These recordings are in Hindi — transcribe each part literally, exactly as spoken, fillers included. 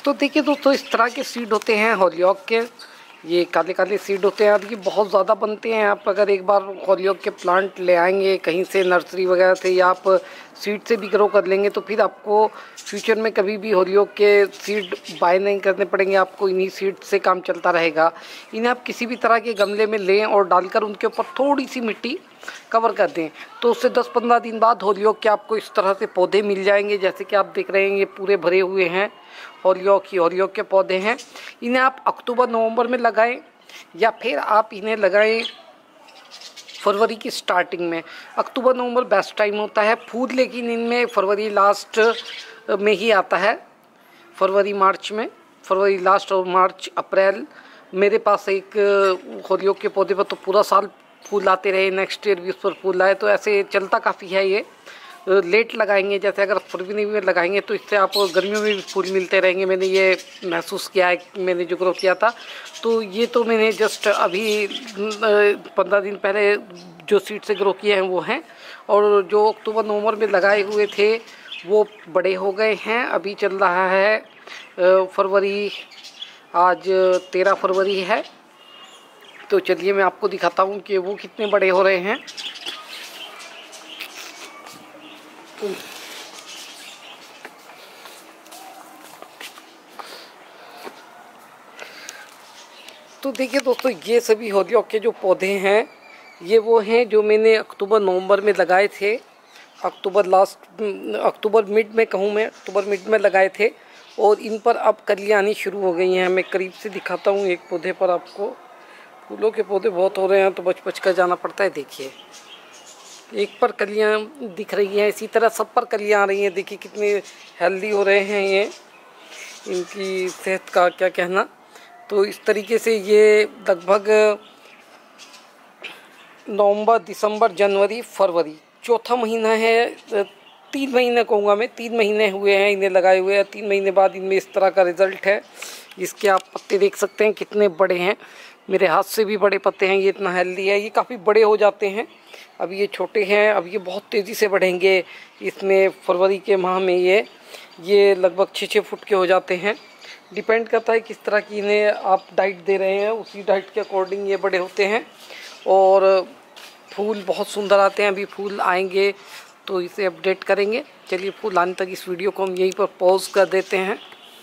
तो देखिए दोस्तों, इस तरह के सीड होते हैं होलियोक के। ये काले काले सीड होते हैं और ये बहुत ज़्यादा बनते हैं। आप अगर एक बार होलियोक के प्लांट ले आएंगे कहीं से, नर्सरी वगैरह से, या आप सीड से भी ग्रो कर लेंगे, तो फिर आपको फ्यूचर में कभी भी होलियोक के सीड बाय नहीं करने पड़ेंगे। आपको इन्हीं सीड से काम चलता रहेगा। इन्हें आप किसी भी तरह के गमले में लें और डालकर उनके ऊपर थोड़ी सी मिट्टी कवर कर दें, तो उससे दस पंद्रह दिन बाद होलियोक के आपको इस तरह से पौधे मिल जाएंगे। जैसे कि आप देख रहे हैं, ये पूरे भरे हुए हैं होलियोक ही होलियोक के पौधे हैं। इन्हें आप अक्टूबर नवंबर में लगाएं या फिर आप इन्हें लगाएं फरवरी की स्टार्टिंग में। अक्टूबर नवंबर बेस्ट टाइम होता है फूल, लेकिन इनमें फरवरी लास्ट में ही आता है। फरवरी मार्च में, फरवरी लास्ट और मार्च अप्रैल। मेरे पास एक होलियोक के पौधे पर तो पूरा साल फूल आते रहे, नेक्स्ट ईयर भी उस पर फूल आए, तो ऐसे चलता काफ़ी है। ये लेट लगाएंगे, जैसे अगर फरवरी में लगाएंगे तो इससे आपको गर्मियों में भी फूल मिलते रहेंगे। मैंने ये महसूस किया है, मैंने जो ग्रो किया था। तो ये तो मैंने जस्ट अभी पंद्रह दिन पहले जो सीड से ग्रो किए हैं वो हैं, और जो अक्टूबर नवंबर में लगाए हुए थे वो बड़े हो गए हैं। अभी चल रहा है फरवरी, आज तेरह फरवरी है। तो चलिए मैं आपको दिखाता हूँ कि वो कितने बड़े हो रहे हैं। तो देखिए दोस्तों, ये सभी होलियोक के जो पौधे हैं ये वो हैं जो मैंने अक्टूबर नवंबर में लगाए थे। अक्टूबर लास्ट, अक्टूबर मिड में कहूँ मैं, अक्टूबर मिड में लगाए थे, और इन पर अब कलियाँ आनी शुरू हो गई हैं। मैं करीब से दिखाता हूँ एक पौधे पर आपको। फूलों के पौधे बहुत हो रहे हैं तो बच बच कर जाना पड़ता है। देखिए, एक पर कलियां दिख रही हैं, इसी तरह सब पर कलियां आ रही हैं। देखिए कितने हेल्दी हो रहे हैं ये, इनकी सेहत का क्या कहना। तो इस तरीके से ये लगभग नवंबर, दिसंबर, जनवरी, फरवरी, चौथा महीना है। तीन महीने कहूँगा मैं, तीन महीने हुए हैं इन्हें लगाए हुए हैं। तीन महीने बाद इनमें इस तरह का रिज़ल्ट है। इसके आप पत्ते देख सकते हैं कितने बड़े हैं, मेरे हाथ से भी बड़े पत्ते हैं। ये इतना हेल्दी है, ये काफ़ी बड़े हो जाते हैं। अभी ये छोटे हैं, अब ये बहुत तेज़ी से बढ़ेंगे। इसमें फरवरी के माह में ये ये लगभग छः छः फुट के हो जाते हैं। डिपेंड करता है किस तरह की इन्हें आप डाइट दे रहे हैं, उसी डाइट के अकॉर्डिंग ये बड़े होते हैं। और फूल बहुत सुंदर आते हैं। अभी फूल आएंगे तो इसे अपडेट करेंगे। चलिए, फूल आने तक इस वीडियो को हम यहीं पर पॉज कर देते हैं।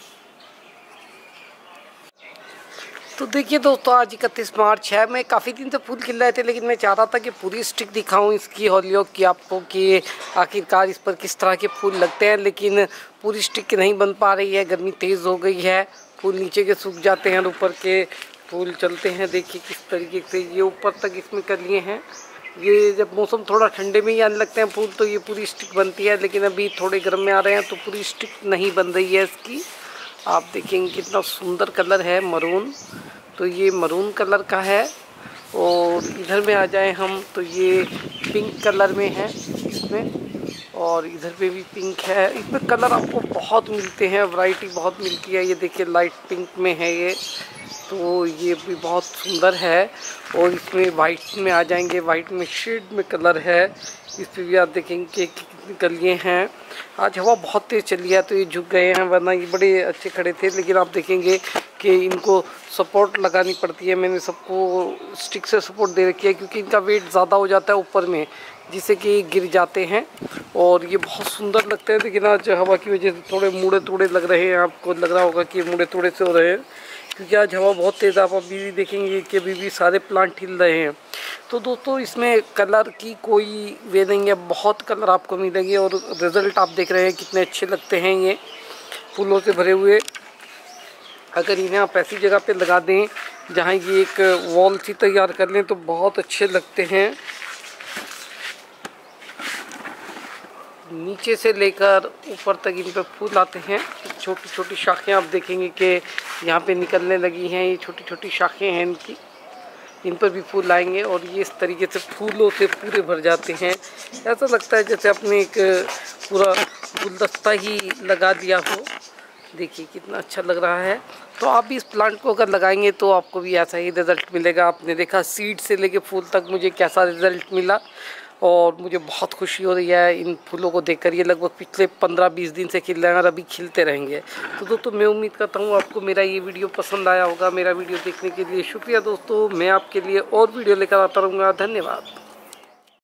तो देखिए दोस्तों, आज इकतीस मार्च है। मैं काफ़ी दिन से फूल खिल रहे थे, लेकिन मैं चाह रहा था कि पूरी स्टिक दिखाऊं इसकी होलियोक की आपको, कि आखिरकार इस पर किस तरह के फूल लगते हैं। लेकिन पूरी स्टिक नहीं बन पा रही है, गर्मी तेज़ हो गई है। फूल नीचे के सूख जाते हैं और ऊपर के फूल चलते हैं। देखिए किस तरीके से ये ऊपर तक इसमें कलिए हैं। ये जब मौसम थोड़ा ठंडे में ही आने लगते हैं फूल तो ये पूरी स्टिक बनती है, लेकिन अभी थोड़े गर्म में आ रहे हैं तो पूरी स्टिक नहीं बन रही है इसकी। आप देखेंगे कितना सुंदर कलर है, मरून। तो ये मरून कलर का है। और इधर में आ जाए हम तो ये पिंक कलर में है इसमें, और इधर पे भी पिंक है। इसमें कलर आपको बहुत मिलते हैं, वैरायटी बहुत मिलती है। ये देखिए लाइट पिंक में है ये, तो ये भी बहुत सुंदर है। और इसमें वाइट में आ जाएंगे, वाइट में शेड में कलर है। इस पर भी आप देखेंगे कि कितनी कलियाँ हैं। आज हवा बहुत तेज़ चली है तो ये झुक गए हैं, वरना ये बड़े अच्छे खड़े थे। लेकिन आप देखेंगे कि इनको सपोर्ट लगानी पड़ती है। मैंने सबको स्टिक से सपोर्ट दे रखी है, क्योंकि इनका वेट ज़्यादा हो जाता है ऊपर में, जिससे कि गिर जाते हैं। और ये बहुत सुंदर लगते हैं। लेकिन आज हवा की वजह से थोड़े मुड़े तोड़े लग रहे हैं। आपको लग रहा होगा कि मुड़े तोड़े से हो रहे हैं, क्योंकि आज हवा बहुत तेज़। आप अभी भी देखेंगे कि अभी भी सारे प्लांट हिल रहे हैं। तो दोस्तों, इसमें कलर की कोई वे नहीं है, बहुत कलर आपको मिलेंगे। और रिज़ल्ट आप देख रहे हैं कितने अच्छे लगते हैं ये फूलों से भरे हुए। अगर इन्हें आप ऐसी जगह पे लगा दें जहाँ ये एक वॉल सी तैयार कर लें तो बहुत अच्छे लगते हैं। नीचे से लेकर ऊपर तक इन पर फूल आते हैं। छोटी छोटी शाखें आप देखेंगे कि यहाँ पे निकलने लगी हैं। ये छोटी छोटी शाखें हैं इनकी, इन पर भी फूल आएंगे। और ये इस तरीके से फूलों से पूरे भर जाते हैं। ऐसा लगता है जैसे आपने एक पूरा गुलदस्ता ही लगा दिया हो। देखिए कितना अच्छा लग रहा है। तो आप भी इस प्लांट को अगर लगाएंगे तो आपको भी ऐसा ही रिज़ल्ट मिलेगा। आपने देखा सीड से लेके फूल तक मुझे कैसा रिज़ल्ट मिला। और मुझे बहुत खुशी हो रही है इन फूलों को देखकर। ये लगभग पिछले पंद्रह बीस दिन से खिल रहे हैं और अभी खिलते रहेंगे। तो दोस्तों मैं उम्मीद करता हूँ आपको मेरा ये वीडियो पसंद आया होगा। मेरा वीडियो देखने के लिए शुक्रिया दोस्तों। मैं आपके लिए और वीडियो लेकर आता रहूँगा। धन्यवाद।